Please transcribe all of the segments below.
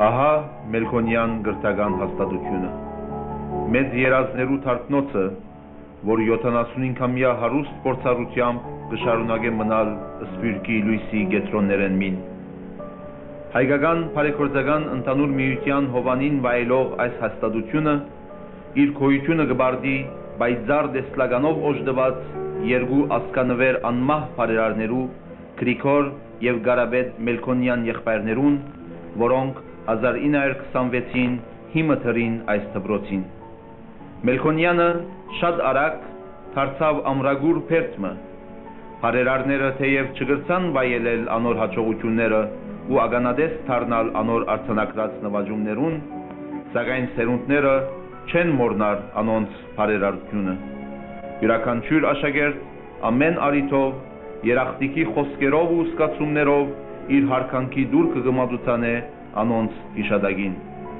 Ահա Melkonian գրթական հաստատությունը։ Մեծ երազներու թարտնոցը, որ 75-ամյա հարուստ փորձառությամբ կշարունակե մնալ Սփյուռքի լույսի գետրոններեն մին։ Հայկական բարեգործական ընդհանուր միության հովանին վայելող այս հաստատությունը իր գոյությունը կբարդի բայձար դեսլականով օժտված երկու ասկանվեր անմահ բարերարներու Գրիգոր եւ Գարաբետ Melkonian եղբայրներուն, որոնք 1926-ին հիմը թրին այս դպրոցին։ Melkonian-ը շատ արագ դարձավ ամրագուր փերթմը։ Բարերարները թեև չգրցան վայելել անոր հաջողությունները ու ականադես դառնալ անոր արձանագրած նվաճումներուն, սակայն սերունդները չեն մոռնար անոնց բարերարությունը։ Յուրաքանչյուր աշակերտ ամեն առիթով երախտիկի խոսքերով ու զգացումներով իր հարկանքի դուր կգմադուցանե անոնց հիշադակին։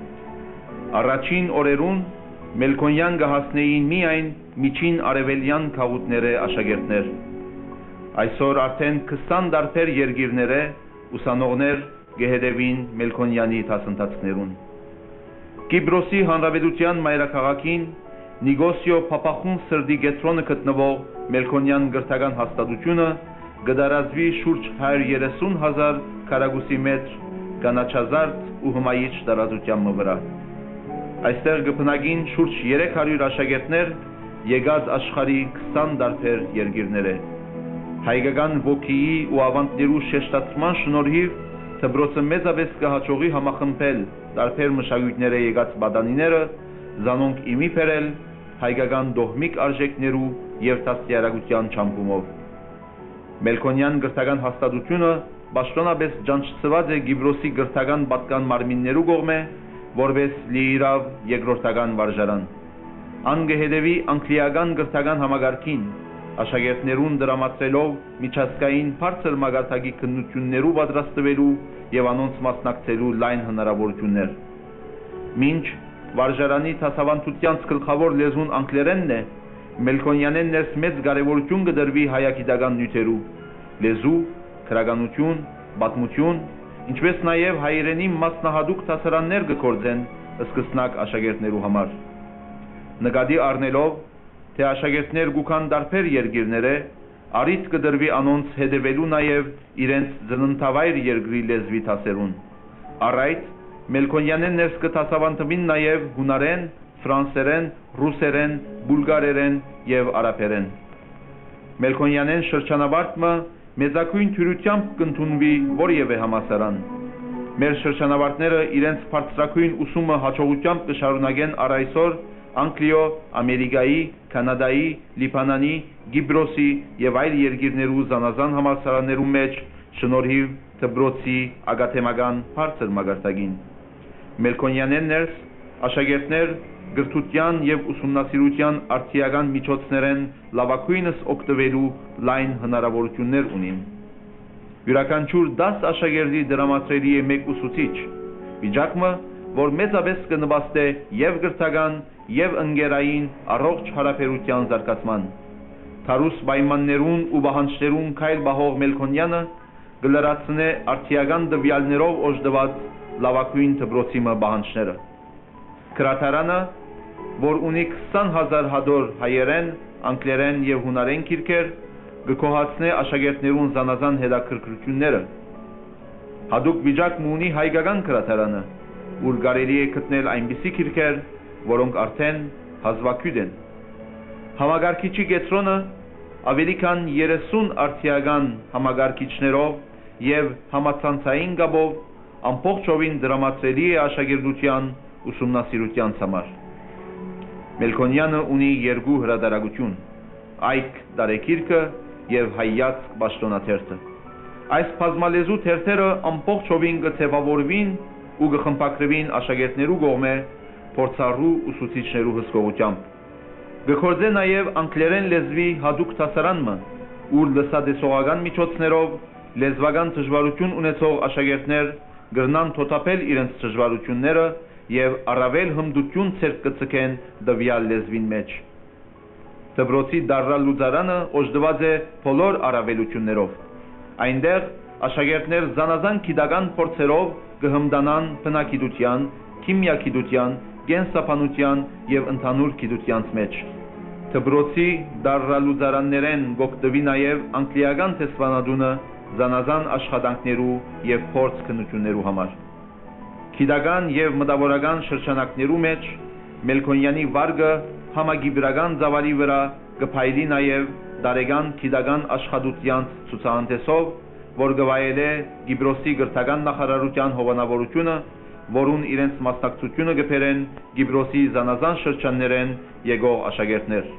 Առաջին օրերուն Melkonian կհասնեին միայն միջին արևելյան քաղուտները աշակերտներ։ Այսօր արդեն 20 տարբեր երկիրները ուսանողներ կհետևին Melkonian-ի դասընթացներուն։ Կիպրոսի հանրապետության մայրաքաղաքին Նիգոսիո Փափախուն սրդի գետրոնը գտնվող Melkonian գրթական հաստատությունը կդարածվի շուրջ 130,000 քառակուսի մետր կանաչազարդ ու հմայիչ տարածության վրա։ Այստեղ կբնակին շուրջ 300 աշակերտներ եկած աշխարհի 20 տարբեր երկիրները։ Հայկական ոգիի ու ավանդներու շեշտացման շնորհիվ դպրոցը մեծապես կհաջողի համախմբել տարբեր մշակույթները եկած պատանիները, զանոնք իմի բերել հայկական դողմիկ արժեքներու եւ դաստիարակության չամփումով։ Melkonian գրթական հաստատությունը պաշտոնապես ջանչծված է Կիպրոսի գրթական պատկան մարմիններու կողմէ, որպես լիիրավ երկրորդական վարժարան։ Ան կհետևի անգլիական գրթական համագարքին, աշակերտներուն դրամատրելով միջազգային բարձր մակարդակի քննություններու պատրաստվելու եւ անոնց մասնակցելու լայն հնարավորություններ։ Մինչ վարժարանի դասավանդությանց գլխավոր լեզուն անգլերենն է, Melkonian-ն ներս մեծ կարևորություն կդրվի հայագիտական նյութերու, լեզու, քրագանություն, պատմություն, ինչպես նաև հայերենի մասնահատուկ դասարաններ կգործեն սկսնակ աշակերտներու համար։ Նկատի առնելով, թե աշակերտներ գուքան տարբեր երկիրները, առիթ կդրվի անոնց հետևելու նաև իրենց ծննդավայր երկրի լեզվի դասերուն։ Առ այդ Melkonian-ն ներս կդասավանդվին նաև հունարեն, ֆրանսերեն, ռուսերեն, բուլգարերեն եւ արաբերեն։ Melkonian-ն շրջանավարտը մեծակույն թյուրությամբ կընդունվի որևէ համալսարան։ Մեր շրջանավարտները իրենց բարձրակույն ուսումը հաջողությամբ կշարունակեն առ այսօր Անգլիո, Ամերիկայի, Կանադայի, Լիբանանի, Կիպրոսի եւ այլ երկիրներու զանազան համալսարաններու մեջ շնորհիվ դպրոցի ակադեմիական բարձր մակարդակին։ Melkonian-ն ներս աշակերտներ գրթության եւ ուսումնասիրության արտիական միջոցներեն լավագույնս օգտվելու լայն հնարավորություններ ունին։ Յուրաքանչյուր 10 աշակերտի դրամատրելի է մեկ ուսուցիչ, վիճակը, որ մեծապես կնպաստե եւ գրթական եւ ընկերային առողջ հարաբերության զարգացման։ Թարուս պայմաններուն ու բահանջներուն քայլ բահող Melkonian-ը կլրացնե արտիական դվյալներով օժտված լավագույն դպրոցի բահանջները։ Գրադարանը, որ ունի 20,000 հադոր հայերեն, անգլերեն եւ հունարեն գիրքեր, կկոհացնե աշակերտներուն զանազան հետաքրքրությունները։ Հadoop վիճակ ունի հայկական գրադարանը, ուր կարելի է գտնել այնպիսի գիրքեր, որոնք արդեն հազվագյուտ են։ Համագարկիչի կետրոնը ավելի քան 30 արտիական համագարկիչներով եւ համացանցային գաբով ամբողջովին դրամատրելի է աշակերտության ուսումնասիրության համար։ Melkonian-ը ունի երկու հրատարակություն՝ Այք տարեգիրքը եւ Հայացք պաշտոնաթերթը։ Այս բազմալեզու թերթերը ամբողջովին կձևավորվին ու կխմբագրվին աշակերտներու կողմէ փորձառու ուսուցիչներու հսկողությամբ։ Կգործե նաև անգլերեն լեզվի հadoop դասարանը, ուր լսադեսողական միջոցներով լեզվական դժվարություն ունեցող աշակերտներ կգրնան թոթափել իրենց դժվարությունները եւ առավել հմտություն ցերկ կցկեն դվյալ լեզվին մեջ։ Դպրոցի դարրալուծարանը օժտված է բոլոր առավելություններով։ Այնտեղ աշակերտներ զանազան գիտական փորձերով կհմդանան բնագիտության, քիմիագիտության, գենսապանության եւ ընդհանուր գիտությանց մեջ։ Դպրոցի դարրալուծարաններեն գոկտվի նաեւ անգլիական տեսվանadune զանազան աշխատանքներու եւ փորձ քննություններու համար։ Գիտական եւ մտավորական շրջանակներու մեջ Մելքոնյանի վարգը համագիբրական ծավալի վրա կփայլի նաեւ դարեգան գիտական աշխատության ցուցահանդեսով, որ գվայել է Գիբրոսի գրթական նախարարության հովանավորությունը, որուն իրենց մասնակցությունը կբերեն Գիբրոսի զանազան շրջաններեն եկող աշակերտներ։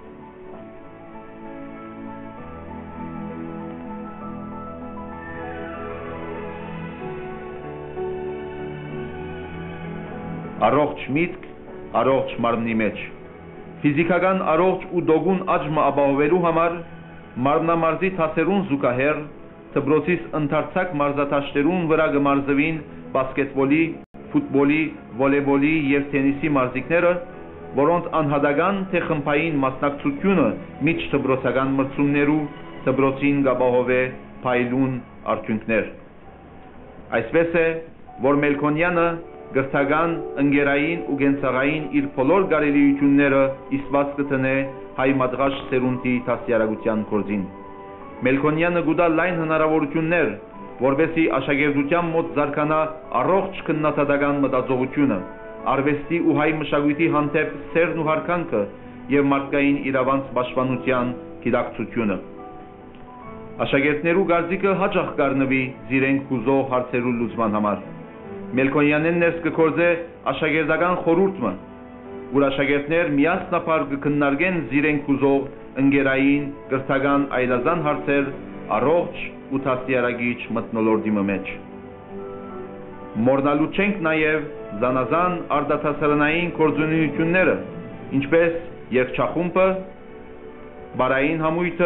Առողջ միտք, առողջ մարմնի մեջ։ Ֆիզիկական առողջ ու դոգուն աճը ապահովելու համար մարմնամարզի թասերուն զուգահեռ դպրոցից ընդարձակ մարզաթաշտերուն վրա կմարզվին բասկետբոլի, ֆուտբոլի, վոլեյբոլի եւ թենիսի մարզիկները, որոնց անհատական թե խմբային մասնակցությունը միջդպրոցական մրցումներու դպրոցին կապահովե փայլուն արդյունքներ։ Այսպես է, որ Մելքոնյանը գրթական, ընկերային ու գենցաղային իր բոլոր կարելիությունները իսված կտնե հայ մատղաշ սերունդի դաստիարակության գործին։ Մելքոնյանը գուտա լայն հնարավորություններ, որովհետեւ աշակերտության մոտ զարգանա առողջ քննադատական մտածողությունը, արվեստի ու հայ մշակույթի հանդեպ սերն ու հարկանքը եւ մարդկային իրավանց պաշտպանության գիտակցությունը։ Աշակերտներու գարզիկը հաջող կառնվի զիրենք հուզող հարցերու լուծման համար։ Մելքոնյանեն ներս կգործե աշակերտական խորհուրդը, որ աշակերտներ միասնապար կքննարկեն զիրենք ուզող ընկերային գրթական այլազան հարցեր առողջ ու դաստիարակիչ մթնոլորտի մեջ։ Մոռնալու չենք նաև զանազան արտադասարանային գործունեությունները, ինչպես երգչախումբը, բարային համույթը,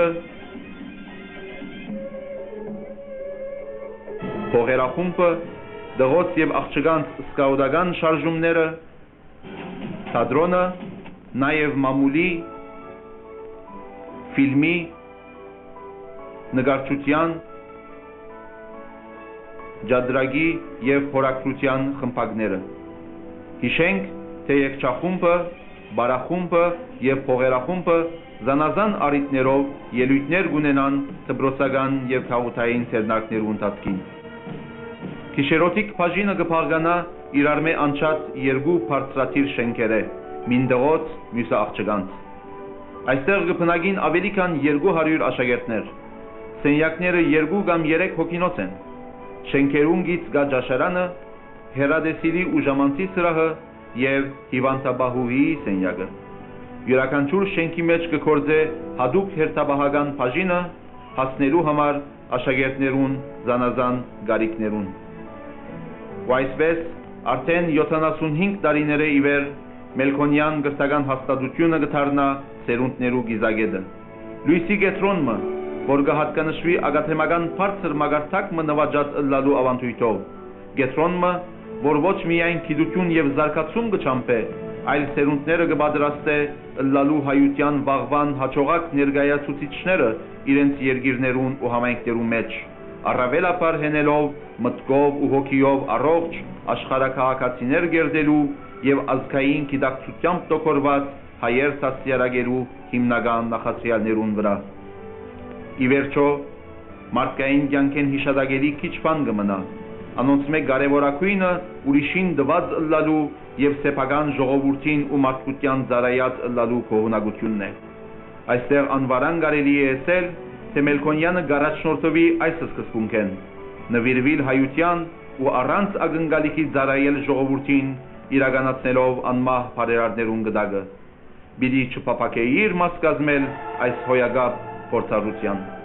փողերախումբը, դղոց եւ աղջկանց սկաուտական շարժումները, թատրոնը, նաեւ մամուլի, ֆիլմի, նկարչության, ջադրագի եւ փորագրության խմբակները։ Հիշենք, թե երգչախումբը, բարախումբը եւ փողերախումբը զանազան առիթներով ելույթներ կունենան դպրոցական եւ քաղաքային ցերնակներու ընթացքին։ Գիշերոտիկ բաժինը կփաղկանա իրարմե անչած երկու բարձրաթիվ շենքերը, մին դղոց, մյուսը աղջկանց։ Այստեղ կբնակին ավելի քան 200 աշակերտներ։ Սենյակները 2 կամ 3 հոգինոց են։ Շենքերուն գից կա ճաշարանը, հեռադեսիլի ու ժամանցի սրահը եւ հիվանդաբահուհի սենյակը։ Յուրաքանչյուր շենքի մեջ կգործե հատուկ հերթապահական բաժինը հասնելու համար աշակերտներուն զանազան գարիկներուն։ Ու այսպես արդեն 75 տարիներ ի վեր Մելքոնյան գրթական հաստատությունը կդառնա սերունդներու գիզագետը։ Լույսի կետրոնը, որ կհատկանշվի ակադեմիական բարձր մագարտակ նվաճած ըլլալու ավանդույթով, կետրոնը, որ ոչ միայն գիտություն եւ զարգացում կչամփե, այլ սերունդները կպատրաստե ըլլալու հայության վաղվան հաջողակ ներկայացուցիչները իրենց երկիրներուն ու համայնքներու մեջ, առավելապար հենելով մտքով ու հոգիով առողջ աշխարհաքաղաքացիներ գերդելու եւ ազգային գիտակցությամբ տոկորված հայեր դաստիարակելու հիմնական նախադրյալներուն վրա։ Ի վերջո, մարդկային կյանքեն հիշադակելի քիչ բան կմնա, անոնց մեկ կարևորագույնը ուրիշին դված ըլլալու եւ սեփական ժողովրդին ու մարդկության ծառայած ըլլալու կողունակությունն է։ Այստեղ անվարան կարելի է ասել, թե Մելքոնյանը գարաչնորթվի այս սկզբունքեն, նվիրվել հայության ու առանց ակնկալիքի ծառայել ժողովրդին իրականացնելով անմահ բարերարներուն գդակը։ Բիդի չփապակեիր մաս կազմել այս հոյագապ փորձառության։